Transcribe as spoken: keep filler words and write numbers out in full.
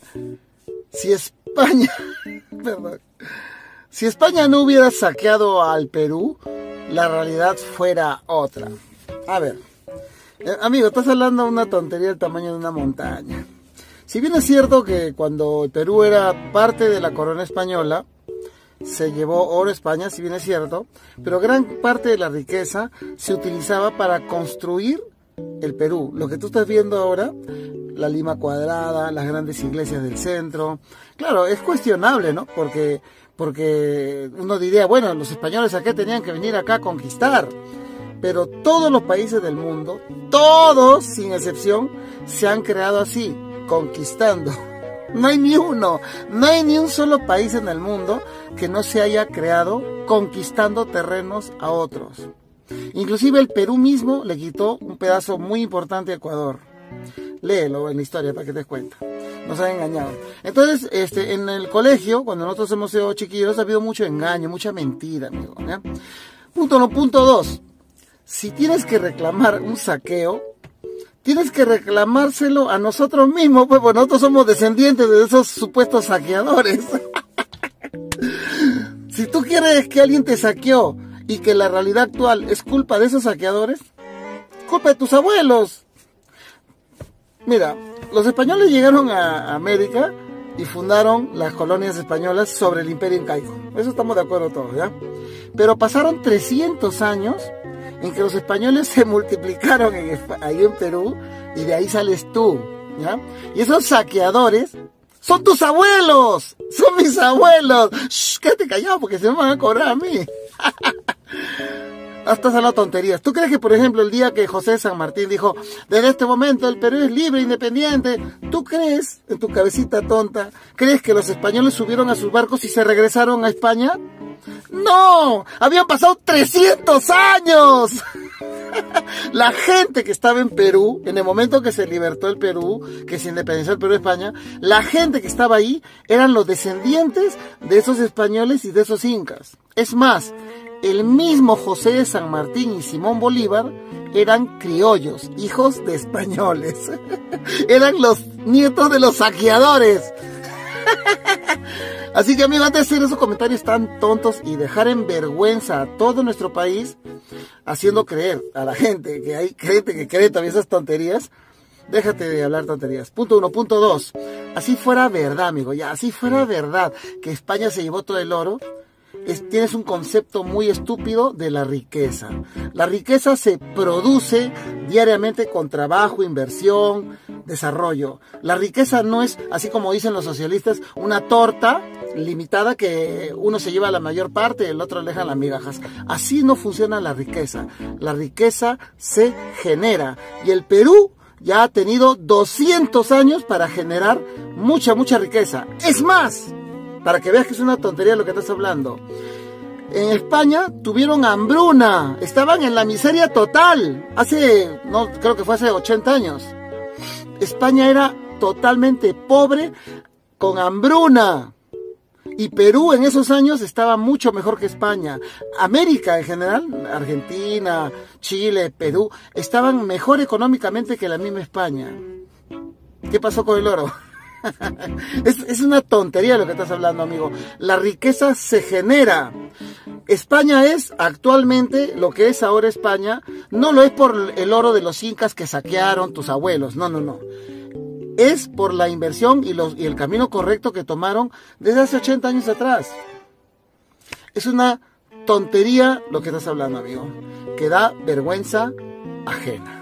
si España, perdón, si España no hubiera saqueado al Perú, la realidad fuera otra. A ver, eh, amigo, estás hablando de una tontería del tamaño de una montaña. Si bien es cierto que cuando el Perú era parte de la corona española, se llevó oro a España, si bien es cierto, pero gran parte de la riqueza se utilizaba para construir el Perú. Lo que tú estás viendo ahora, la Lima cuadrada, las grandes iglesias del centro, claro, es cuestionable, ¿no? Porque, porque uno diría, bueno, los españoles acá tenían que venir acá a conquistar, pero todos los países del mundo, todos sin excepción, se han creado así, conquistando. No hay ni uno, no hay ni un solo país en el mundo que no se haya creado conquistando terrenos a otros. Inclusive el Perú mismo le quitó un pedazo muy importante a Ecuador. Léelo en la historia para que te des cuenta. Nos han engañado. Entonces, este, en el colegio, cuando nosotros hemos sido chiquillos, ha habido mucho engaño, mucha mentira, amigo, ¿ya? Punto uno. Punto dos. Si tienes que reclamar un saqueo, tienes que reclamárselo a nosotros mismos, pues, pues nosotros somos descendientes de esos supuestos saqueadores. Si tú quieres que alguien te saqueó y que la realidad actual es culpa de esos saqueadores, culpa de tus abuelos. Mira, los españoles llegaron a América y fundaron las colonias españolas sobre el Imperio Incaico. Eso estamos de acuerdo todos, ¿ya? Pero pasaron trescientos años en que los españoles se multiplicaron en, ahí en Perú, y de ahí sales tú, ¿ya? Y esos saqueadores son tus abuelos, son mis abuelos. Shh, quédate callado porque se me van a cobrar a mí. Estás hablando tonterías. ¿Tú crees que, por ejemplo, el día que José de San Martín dijo, desde este momento el Perú es libre, independiente, tú crees, en tu cabecita tonta, crees que los españoles subieron a sus barcos y se regresaron a España? ¡No! ¡Habían pasado trescientos años! La gente que estaba en Perú, en el momento que se libertó el Perú, que se independizó el Perú de España, la gente que estaba ahí eran los descendientes de esos españoles y de esos incas. Es más, el mismo José de San Martín y Simón Bolívar eran criollos, hijos de españoles. Eran los nietos de los saqueadores. Así que, amigo, antes de hacer esos comentarios tan tontos y dejar en vergüenza a todo nuestro país, haciendo creer a la gente que hay gente que cree también esas tonterías, déjate de hablar tonterías. Punto uno. Punto dos. Así fuera verdad, amigo, ya, así fuera verdad que España se llevó todo el oro, es, tienes un concepto muy estúpido de la riqueza. La riqueza se produce diariamente con trabajo, inversión, desarrollo. La riqueza no es, así como dicen los socialistas, una torta limitada que uno se lleva la mayor parte y el otro le deja las migajas. Así no funciona la riqueza. La riqueza se genera. Y el Perú ya ha tenido doscientos años para generar mucha, mucha riqueza. Es más, para que veas que es una tontería lo que estás hablando, en España tuvieron hambruna, estaban en la miseria total, hace, no, creo que fue hace ochenta años. España era totalmente pobre, con hambruna, y Perú en esos años estaba mucho mejor que España. América en general, Argentina, Chile, Perú, estaban mejor económicamente que la misma España. ¿Qué pasó con el oro? Es, es una tontería lo que estás hablando, amigo. La riqueza se genera. España es actualmente lo que es ahora España. No lo es por el oro de los incas que saquearon tus abuelos. No, no, no. Es por la inversión y, los, y el camino correcto que tomaron desde hace ochenta años atrás. Es una tontería lo que estás hablando, amigo, que da vergüenza ajena.